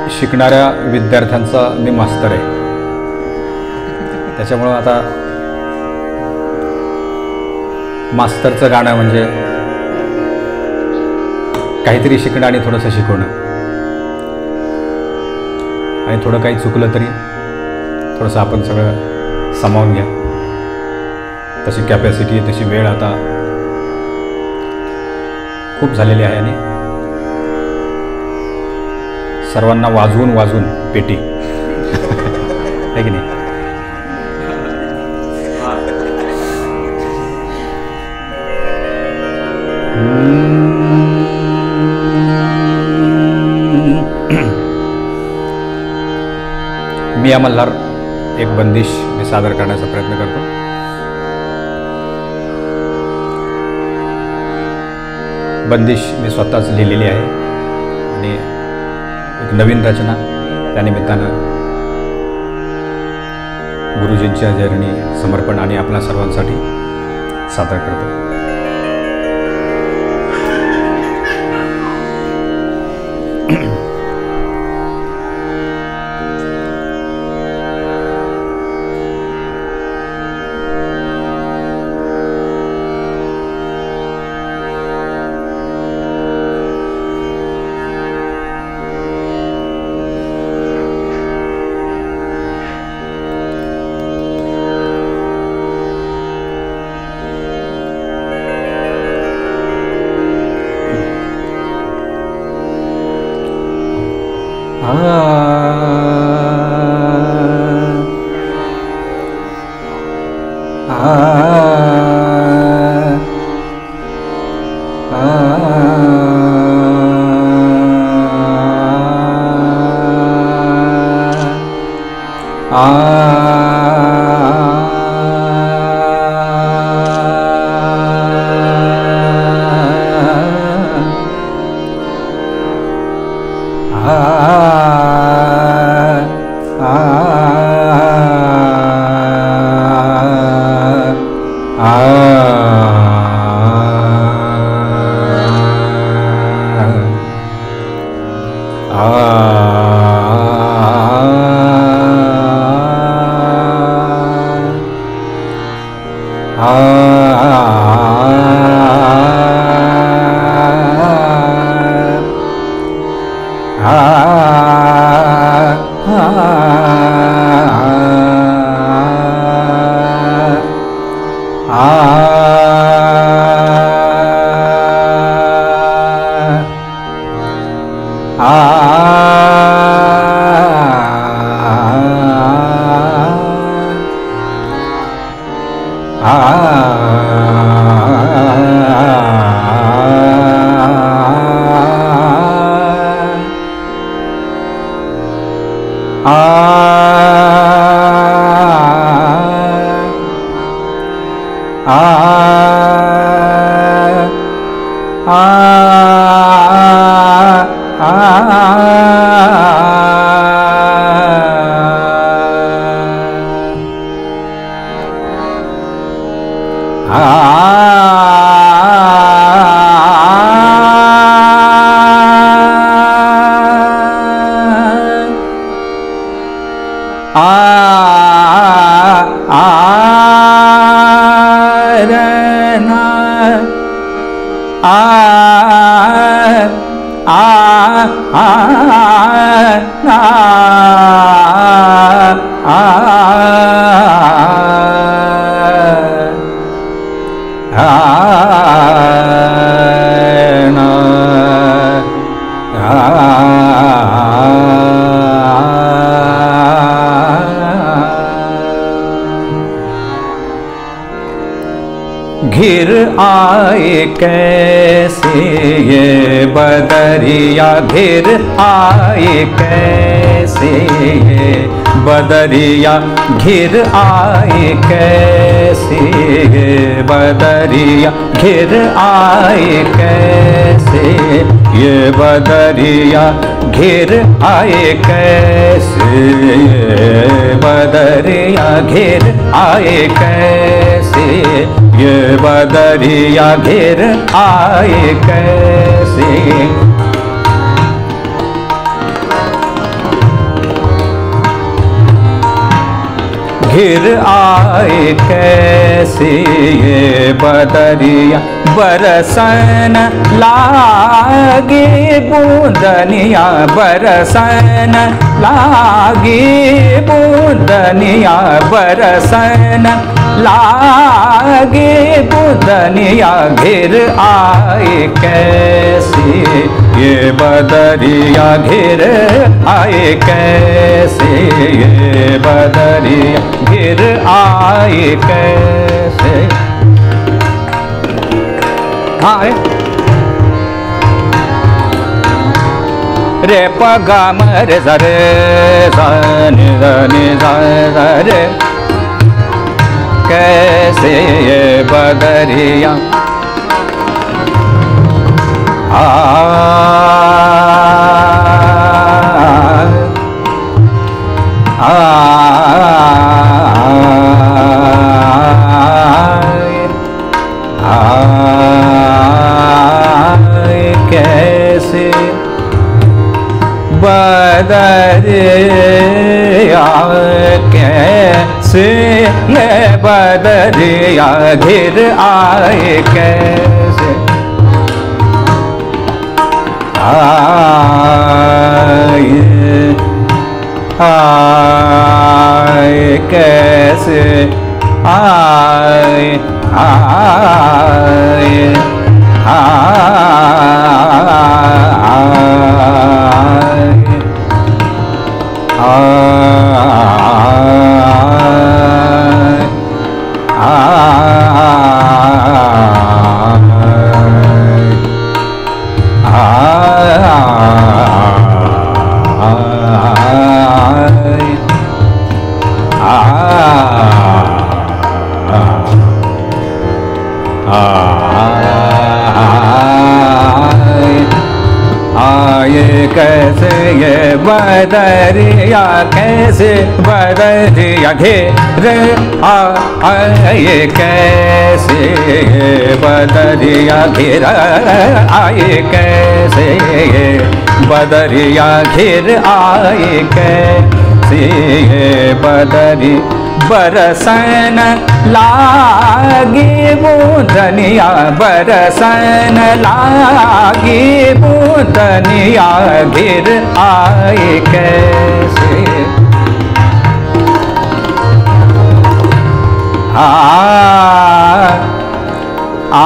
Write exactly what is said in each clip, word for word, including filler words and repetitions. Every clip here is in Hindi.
शिकणाऱ्या विद्यार्थ्यांचा मी मास्तर आहे, त्याच्यामुळं आता मास्तरचं गाणं म्हणजे काहीतरी शिकणं आणि थोडंसं शिकवणं, आणि थोडं काही चुकलं तरी थोडंसं आपण सगळं सामावून घ्या. तशी कॅपॅसिटी, तशी वेळ आता खूप झालेली आहे आणि सर्वांना वाजवून वाजवून पेटी आहे की नाही. मी या मल्हार एक बंदिश मी सादर करण्याचा प्रयत्न करतो. बंदिश मी स्वतःच लिहिलेली आहे आणि एक नवीन रचना त्यानिमित्तानं गुरुजींच्या चरणी समर्पण आणि आपल्या सर्वांसाठी सादर करतो. घिर आए कैसे ये बदरिया, घिर आए कैसे ये बदरिया, घिर आए कैसे ये बदरिया, घिर आए कैसे ये बदरिया, घिर आए कैसे ये बदरिया, घिर आए कैसे ये बदरिया, घिर आए कैसे। घिर आए कैसे ये बदरिया बरसन लागे बूंदनिया बरसन लागे बूंदनिया बरसन लागे बूंदनिया घिर आए कैसे ये बदरिया घिर आए कैसे ये बदरिया घिर आए कैसे। हाँ रे पगा मरे सरे सनि सनि सरे कैसे ये बदरिया आ आ कैसे बदरिया कैसे ये बदरिया घिर आए कैसे आए आए कैसे आए आए कैसे ये बदरिया कैसे बदरिया घेर आए कैसे ये बदरिया घेर आए कैसे ये बदरिया घेर आए कैसे ये बदरी बरसन लागे बूंदनिया बरसन लागे बूंदनिया घिर आए कैसे आ आ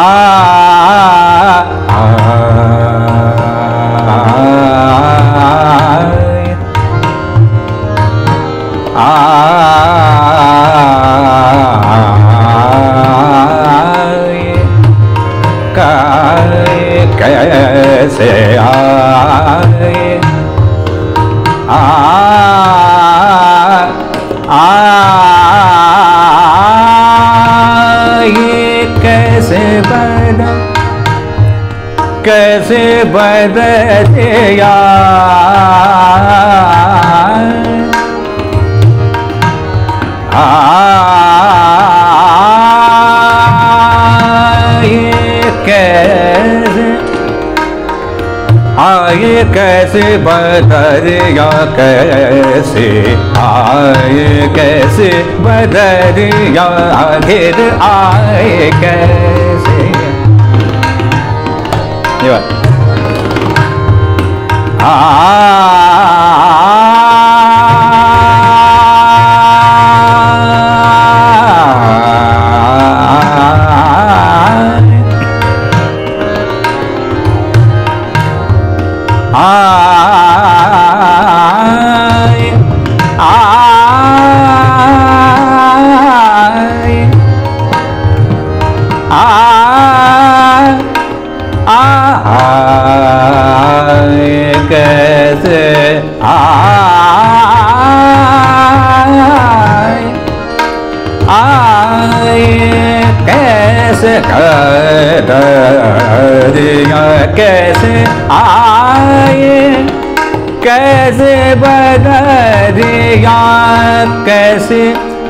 कैसे आए आए कैसे बद कैसे बदरिया कैसे आए कैसे बदरिया कैसे आए कैसे बदरिया घिर आए कैसे। ये बात आ आए आए आए कैसे आए आए कैसे बदरिया कैसे आए कैसे बदरिया कैसे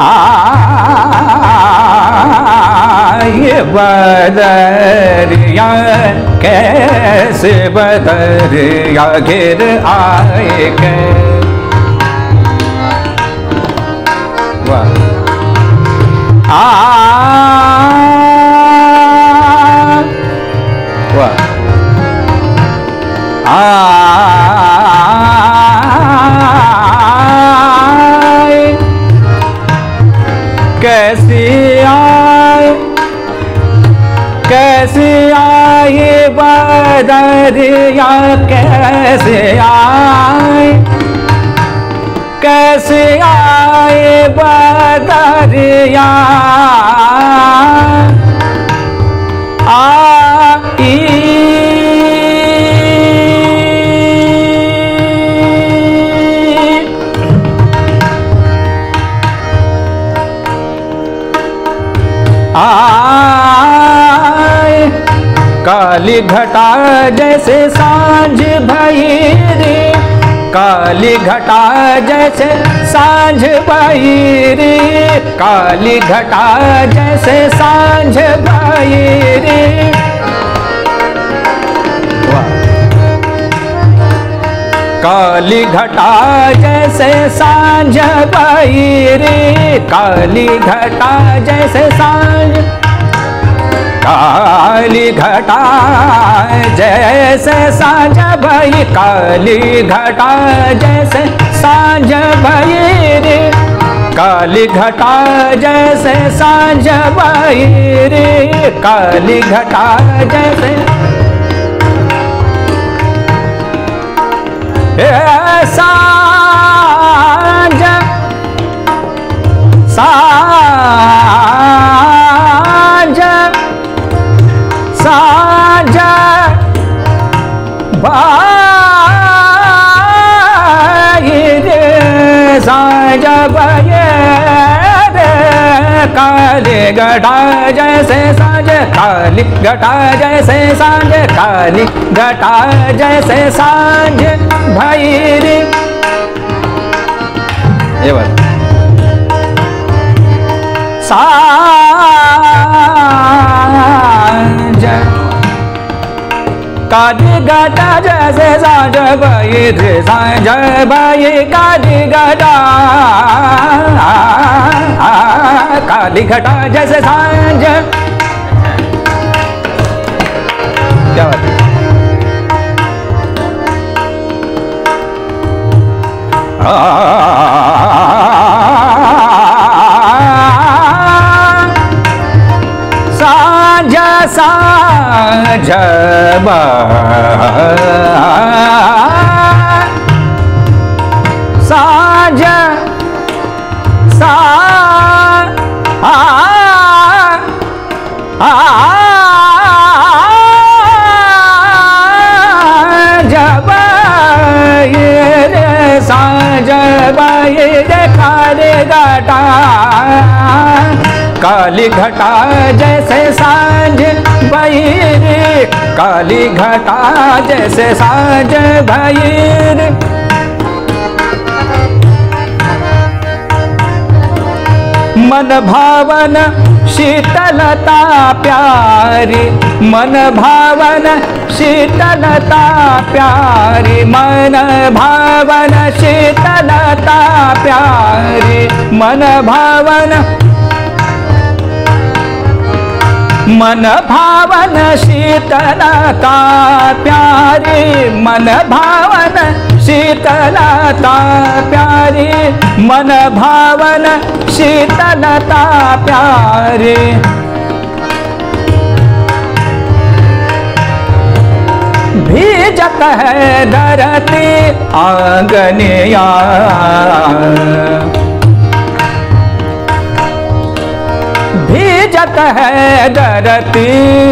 आए बदरिया कैसे बदरिया घिर आए कैसे। वाह कैसे आए बदरिया कैसे आए कैसे आए बदरिया आई आए काली घटा जैसे सांझ भई रे काली घटा जैसे सांझ भई रे काली घटा जैसे सांझ भई रे काली घटा जैसे सांझ भई रे काली घटा जैसे सांझ काली घटा जैसे सांझ भई काली घटा जैसे सांझ भई रे काली घटा जैसे सांझ भई रे काली घटा जैसे सांझ सांझ सांझ भई रे सांझ भई रे काली घटा जैसे सांझ काली घटा जैसे सांझ काली घटा जैसे सांझ भई रे ये बात सांझ काली घटा जैसे सांझ भई रे सांझ भई काली घटा काली घटा जैसे सांझ क्या बात सांझ सांझ सांझ सांझ भई रे काली घटा काली घटा जैसे सांझ भई रे काली घटा जैसे सांझ भई रे मन भावन शीतलता प्यारी मन भावन शीतलता प्यारी मन भावन शीतलता प्यारी मन भावन मन भावन शीतलता प्यारी मन भावन शीतलता प्यारी मन भावन शीतलता प्यारी भीजत है धरती आंगनिया भीजत है धरती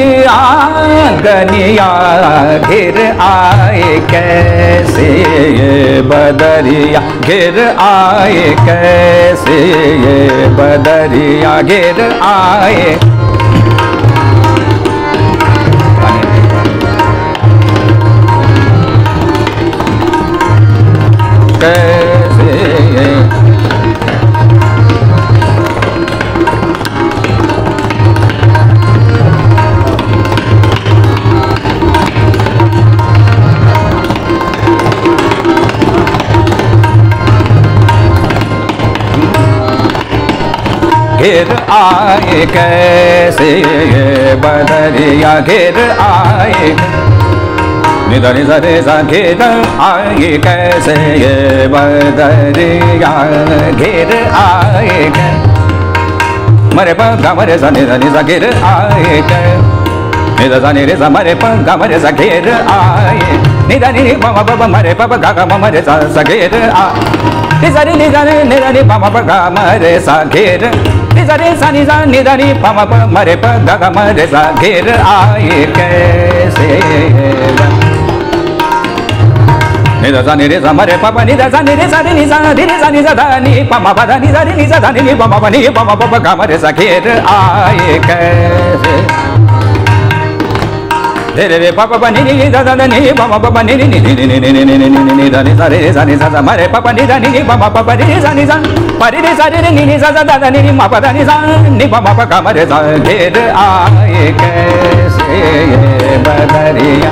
आंगनिया घिर आए कैसे ये बदरिया घिर आए कैसे ये बदरिया घिर आए कैसे घिर आए कैसे ये बदरिया घिर आए निधर निधरे सा घिर आए कैसे ये बदरिया घिर आए मरे पगा मरे सा निधर निसा घिर आए नि दा सा नि रे सा म रे प ग म रे सा घेर आए नि दा नि रे प म प प म रे प प ग ग म म रे सा सा घेर आ नि सा रे नि सा रे नि दा नि प म प ग म रे सा घेर नि सा रे सा नि सा नि दा नि प म प म रे प ग ग म रे सा घेर आए कैसे नि दा सा नि रे सा म रे प प नि दा सा नि रे सा रे नि सा रे नि सा नि सा धा नि प म प धा नि सा रे नि सा धा नि प म प नि प म प प ग म रे सा घेर आए कैसे रे रे रे प प प नि नि दा दा नि प म प प नि नि नि नि नि नि नि नि नि नि नि दा नि सा रे सा नि सा सा म रे प प नि दा नि नि प म प प रे सा नि सा प रे रे सा रे नि नि सा सा दा दा नि नि म प दा नि सा नि प म प ग म रे सा घेर आए कैसे ये बदरिया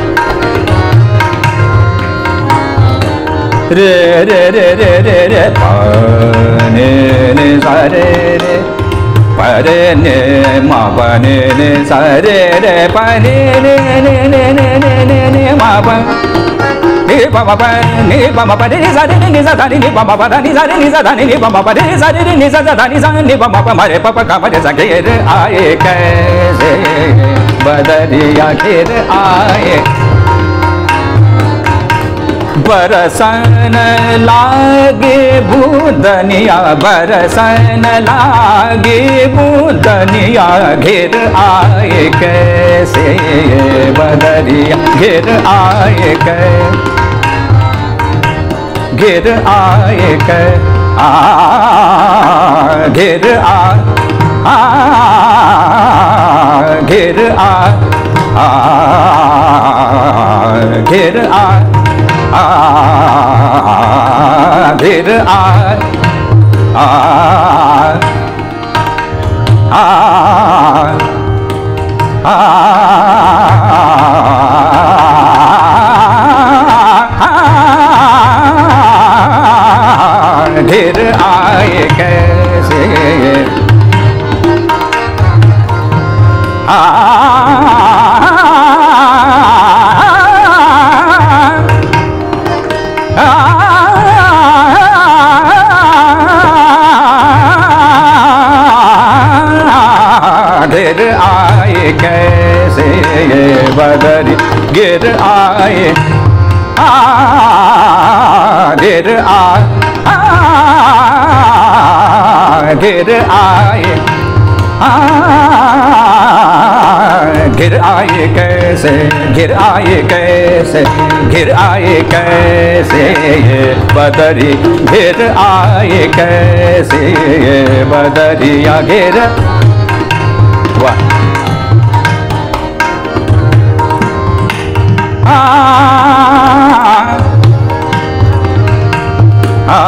रे रे रे रे रे रे प नि नि सा रे रे प रे नि म प नि नि सा रे रे प नि नि नि नि नि नि नि नि म प नि प म प नि प म प रे सा रे नि सा धा नि नि प म प धा नि सा रे नि सा धा नि नि प म प रे सा रे नि सा सा धा नि सा नि प म प म रे प प ग म रे सा घेर आए कैसे बदरिया घेर आए बरसन लागे बूंदनिया बरसन लागे बूंदनिया घेर आए कैसे बदरिया घेर आए कै घेर आए कै आ घेर आ आ घेर आ आ घेर आ आ घेर आ आ आ आ घेर आए कैसे आ घेर आए कैसे ये बदरी घेर आए आ घेर आ घेर आए आ घेर आए कैसे घेर आए कैसे घेर आए कैसे ये बदरी घेर आए कैसे ये बदरिया घेर वाह आ आ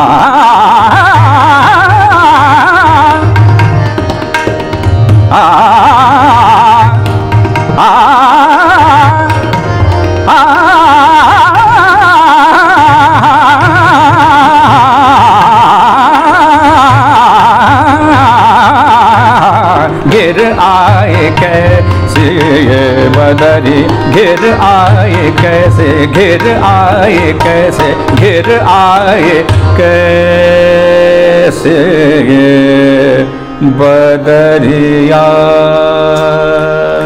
घेर आए कैसे ये बदरी घेर आए कैसे घेर आए कैसे घेर आए कैसे ये बदरिया